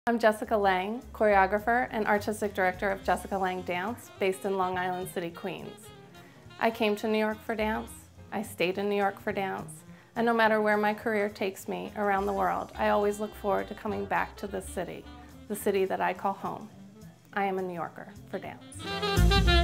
I'm Jessica Lang, choreographer and artistic director of Jessica Lang Dance, based in Long Island City, Queens. I came to New York for dance, I stayed in New York for dance, and no matter where my career takes me around the world, I always look forward to coming back to this city, the city that I call home. I am a New Yorker for dance.